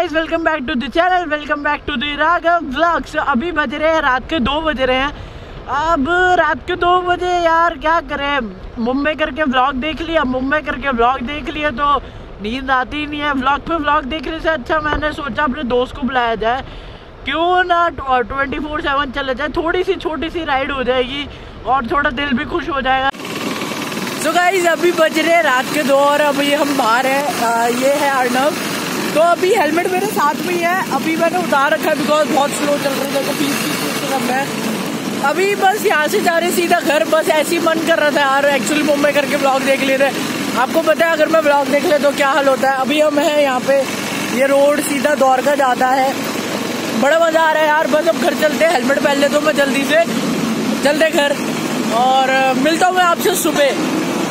Guys, welcome back to the channel, welcome back to the Raghav vlogs. अभी बज रहे हैं रात के 2 बज रहे हैं। अब रात के 2 बजे यार क्या करें, मुंबई करके व्लॉग देख लिया। मुंबई करके व्लॉग देख लिया तो नींद आती ही नहीं है। व्लॉग पे व्लॉग देखने से अच्छा मैंने सोचा अपने दोस्त को बुलाया जाए, क्यों ना 24/7 चले जाए। थोड़ी सी छोटी सी राइड हो जाएगी और थोड़ा दिल भी खुश हो जाएगा। तो गाइस अभी बज रहे हैं रात के 2 और अभी हम बाहर हैं। ये है अर्नब। तो अभी हेलमेट मेरे साथ में ही है। अभी मैंने उतार रखा है बिकॉज बहुत स्लो चल रही है तो 20 कम है। अभी बस यहाँ से जा रहे सीधा घर। बस ऐसे ही मन कर रहा था यार, एक्चुअली मुंबई करके ब्लॉग देख लिए थे। आपको पता है अगर मैं ब्लॉग देख ले तो क्या हाल होता है। अभी हम हैं यहाँ पे, ये रोड सीधा द्वारका जाता है। बड़ा मजा आ रहा है यार। बस अब घर चलते हैं, हेलमेट पहन ले तो मैं जल्दी से चलते घर और मिलता हूँ मैं आपसे सुबह।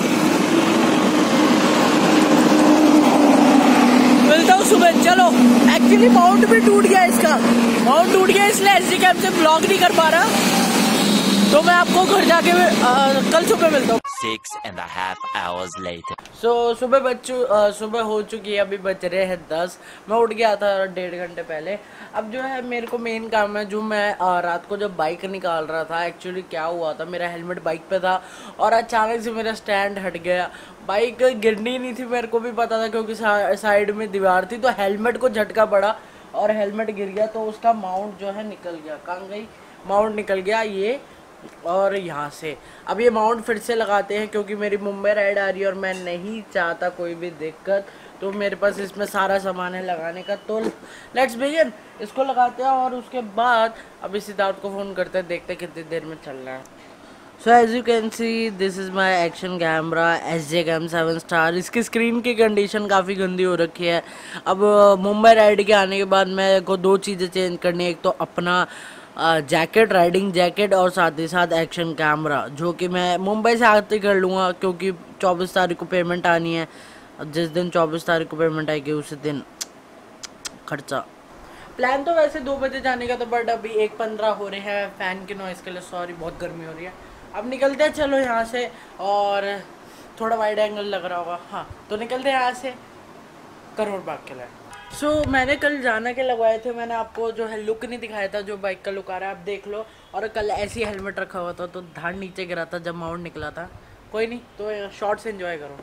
चलो, एक्चुअली माउंट भी टूट गया, इसका माउंट टूट गया इसलिए एसडी कैंप से ब्लॉग नहीं कर पा रहा। तो मैं आपको घर जाके कल सुबह मिलता हूँ। 6.5 hours later. सुबह हो चुकी है। अभी बज रहे हैं 10। मैं उठ गया था 1.5 घंटे पहले। अब जो है मेरे को मेन काम है, जो मैं रात को जब बाइक निकाल रहा था, एक्चुअली क्या हुआ था, मेरा हेलमेट बाइक पे था और अचानक से मेरा स्टैंड हट गया। बाइक गिरनी नहीं थी, मेरे को भी पता था क्योंकि साइड में दीवार थी, तो हेलमेट को झटका पड़ा और हेलमेट गिर गया। तो उसका माउंट जो है निकल गया। कहाँ गई माउंट? निकल गया ये और यहाँ से। अब ये माउंट फिर से लगाते हैं क्योंकि मेरी मुंबई राइड आ रही है और मैं नहीं चाहता कोई भी दिक्कत। तो मेरे पास इसमें सारा सामान है लगाने का। तो लेट्स बिगिन, इसको लगाते हैं और उसके बाद अभी सिद्धार्थ को फ़ोन करते हैं, देखते हैं कितनी देर में चल रहा है। So as you can see this is my action camera SJ Cam 7 star. इसकी स्क्रीन की कंडीशन काफ़ी गंदी हो रखी है। अब मुंबई राइड के आने के बाद मेरे को 2 चीज़ें चेंज करनी है। एक तो अपना जैकेट, राइडिंग जैकेट, और साथ ही साथ एक्शन कैमरा, जो कि मैं मुंबई से आते कर लूँगा क्योंकि 24 तारीख को पेमेंट आनी है। जिस दिन 24 तारीख को पेमेंट आएगी उसी दिन खर्चा। प्लान तो वैसे 2 बजे जाने का था, बट अभी 1:15 हो रहे हैं। फ़ैन की नॉइज़ के लिए सॉरी, बहुत गर्मी हो रही है। अब निकलते हैं, चलो यहाँ से। और थोड़ा वाइड एंगल लग रहा होगा, हाँ, तो निकलते हैं यहाँ से करोड़ बाग के लिए। सो मैंने कल जाना के लगवाए थे, मैंने आपको जो है लुक नहीं दिखाया था, जो बाइक का लुक आ रहा है आप देख लो। और कल ऐसे ही हेलमेट रखा हुआ था तो धाड़ नीचे गिरा था जब माउंट निकला था। कोई नहीं, तो शॉर्ट्स एंजॉय करो।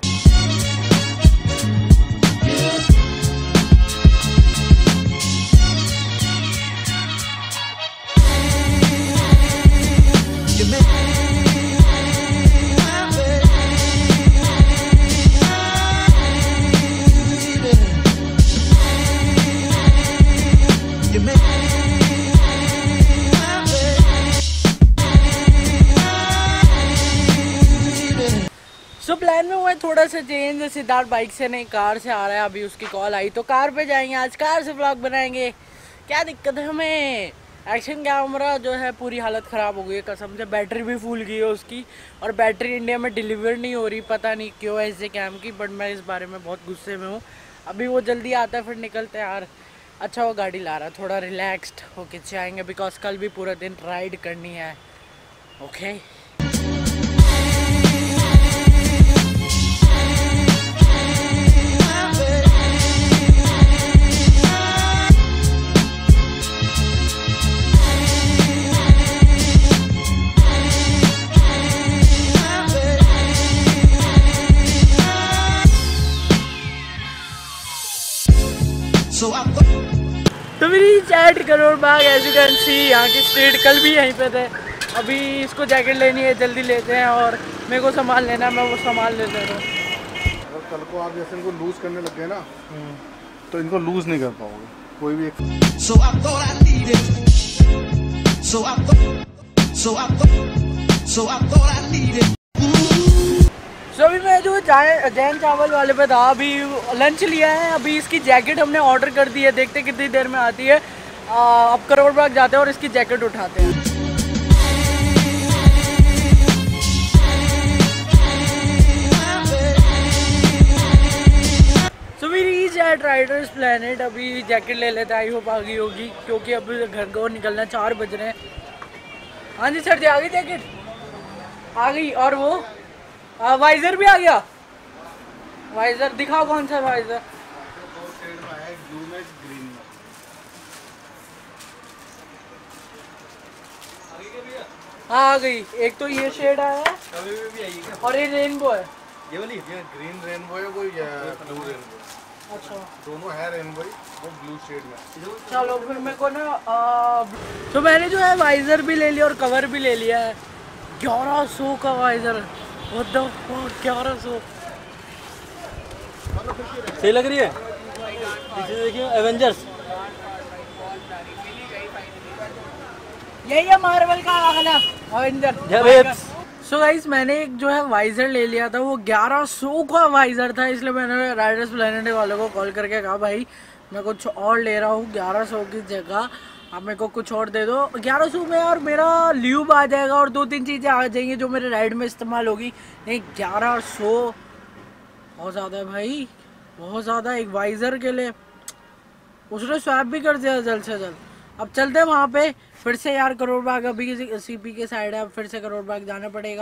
सो प्लान में हुआ है थोड़ा सा चेंज। सिद्धार्थ बाइक से नहीं कार से आ रहा है। अभी उसकी कॉल आई तो कार पे जाएंगे, आज कार से व्लॉग बनाएंगे। क्या दिक्कत है हमें। एक्शन कैमरा जो है पूरी हालत ख़राब हो गई है कसम से। बैटरी भी फूल गई है उसकी और बैटरी इंडिया में डिलीवर नहीं हो रही, पता नहीं क्यों SJ Cam की। बट मैं इस बारे में बहुत गुस्से में हूँ। अभी वो जल्दी आता है फिर निकलते हैं यार। अच्छा वो गाड़ी ला रहा है, थोड़ा रिलैक्सड होके जाएंगे बिकॉज कल भी पूरा दिन राइड करनी है। ओके तो मेरी चैट Karol Bagh, as you can see, यहाँ की स्ट्रीट। कल भी यहीं पे थे। अभी इसको जैकेट लेनी है, जल्दी लेते हैं और मेरे को सामान लेना है, मैं वो सामान ले ले रहा हूँ। अगर कल को आप जैसे इनको लूज करने लग गए ना तो इनको लूज नहीं कर पाओगे कोई भी एक। सो अभी मैं जो जैन चावल वाले पे था, अभी लंच लिया है। अभी इसकी जैकेट हमने ऑर्डर कर दी है, देखते कितनी देर में आती है। अब करोड़ बाग जाते हैं और इसकी जैकेट उठाते हैं। So we reach at Riders Planet. अभी जैकेट ले लेते हैं, आई होप आ गई होगी क्योंकि अभी घर को निकलना 4 बज रहे हैं। हाँ जी सर जी, आ गई जैकेट? आ गई। और वो वाइजर भी आ गया। वाइजर दिखाओ कौन सा वाइजर? ब्लू में ग्रीन में। हाँ आ गई। एक तो ये शेड आया है और ये रेनबो है। ये वाली ये ग्रीन रेनबो है, वो ब्लू रेनबो। अच्छा दोनों है रेनबो ही, वो ब्लू शेड में। चलो फिर मेरे को ना तो मैंने जो है वाइजर भी ले लिया और कवर भी ले लिया है। 1100 का वाइजर, 1100 सही लग रही है। देखिए एवेंजर्स, यही है मार्वल का गाना एवेंजर। सो गाइस मैंने एक जो है वाइजर ले लिया था, वो 1100 का वाइजर था, इसलिए मैंने राइडर्स प्लेनेट वालों को कॉल करके कहा भाई मैं कुछ और ले रहा हूँ 1100 की जगह, आप मेरे को कुछ और दे दो 1100 में, और मेरा ल्यूब आ जाएगा और 2-3 चीज़ें आ जाएंगी जो मेरे राइड में इस्तेमाल होगी। नहीं 1100 बहुत ज़्यादा है भाई, बहुत ज़्यादा एक वाइजर के लिए। उसने स्वैप भी कर दिया जल्द से जल्द। अब चलते हैं वहाँ पे फिर से यार, करोड़ बाग अभी सीपी के साइड है, अब फिर से करोड़ बाग जाना पड़ेगा।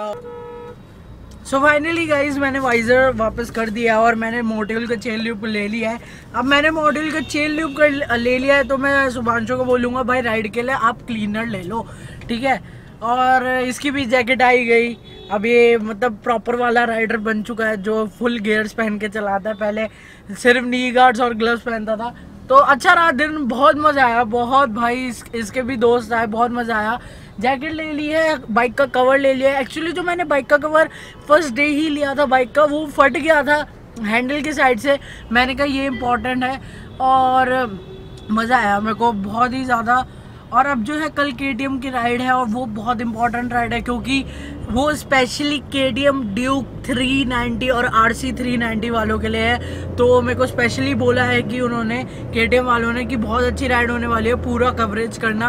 सो फाइनली गाइज मैंने वाइजर वापस कर दिया और मैंने मोटिल का चेन ल्यूब ले लिया है। अब मैंने मोटिल का चेन ल्यूब कर ले लिया है तो मैं शुभांशु को बोलूँगा भाई राइड के लिए आप क्लीनर ले लो, ठीक है। और इसकी भी जैकेट आई गई। अब ये मतलब प्रॉपर वाला राइडर बन चुका है जो फुल गियर्स पहन के चलाता है, पहले सिर्फ नी गार्ड्स और ग्लव्स पहनता था। तो अच्छा रहा दिन, बहुत मज़ा आया बहुत भाई। इसके भी दोस्त आए, बहुत मज़ा आया। जैकेट ले ली है, बाइक का कवर ले लिया है। एक्चुअली जो मैंने बाइक का कवर फर्स्ट डे ही लिया था बाइक का, वो फट गया था हैंडल की साइड से। मैंने कहा ये इम्पोर्टेंट है और मज़ा आया मेरे को बहुत ही ज़्यादा। और अब जो है कल KTM की राइड है और वो बहुत इंपॉर्टेंट राइड है क्योंकि वो स्पेशली KTM ड्यूक 390 और RC 390 वालों के लिए है। तो मेरे को स्पेशली बोला है कि उन्होंने KTM वालों ने कि बहुत अच्छी राइड होने वाली है, पूरा कवरेज करना।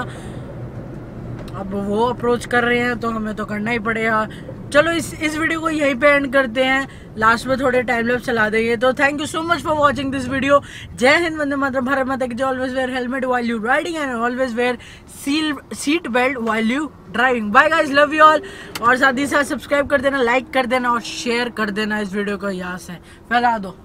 अब वो अप्रोच कर रहे हैं तो हमें तो करना ही पड़ेगा। चलो इस वीडियो को यहीं पे एंड करते हैं, लास्ट में थोड़े टाइम लैप्स चला देंगे। तो thank you so much for watching this video. जय हिंद, वंदे मातरम, भारत माता की जय। Always wear helmet while you riding and always wear seat belt while you driving. Bye guys, love you all. और साथ ही साथ सब्सक्राइब कर देना, लाइक कर देना और शेयर कर देना इस वीडियो को, यहाँ से फैला दो।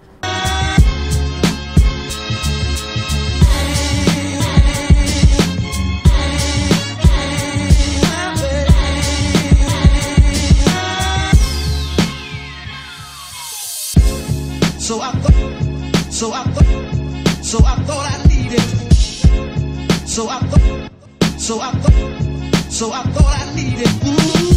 So I thought I needed. Ooh.